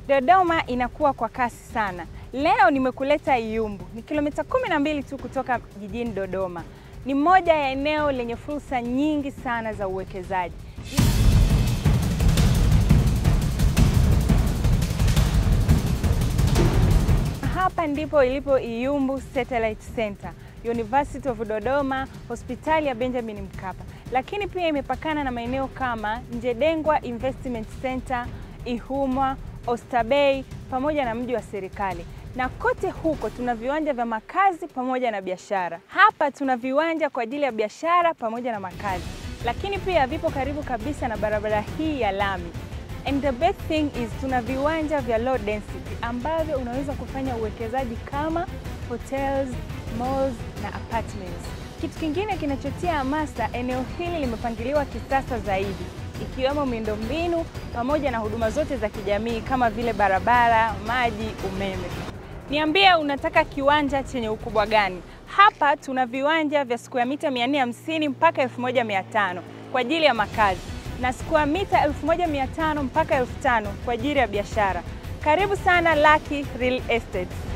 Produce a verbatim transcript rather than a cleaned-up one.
Dodoma inakuwa kwa kasi sana. Leo nimekuleta Iyumbu. Ni kilomita kumi na mbili tu kutoka jijini Dodoma. Ni moja ya eneo lenye fursa nyingi sana za uwekezaji. Hapa ndipo ilipo Iyumbu Satellite Center, University of Dodoma, hospitali ya Benjamin Mkapa. Lakini pia imepakana na maeneo kama Njedengwa Investment Center, Ihumwa, Oysterbay pamoja na mji wa serikali. Na kote huko tuna viwanja vya makazi pamoja na biashara. Hapa tuna viwanja kwa ajili ya biashara pamoja na makazi. Lakini pia vipo karibu kabisa na barabara hii ya lami. And the best thing is tuna viwanja vya low density ambavyo unaweza kufanya uwekezaji kama hotels, malls na apartments. Kitu kingine kinachotia hamasa, eneo hili limepangiliwa kisasa zaidi, ikiwemo miundombinu pamoja na huduma zote za kijamii kama vile barabara, maji, umeme. Niambie unataka kiwanja chenye ukubwa gani? Hapa tuna viwanja vya square mita mia nne hamsini mpaka elfu moja mia tano kwa ajili ya makazi na square mita elfu moja mia tano mpaka elfu tano kwa ajili ya biashara. Karibu sana Lucky Real Estate.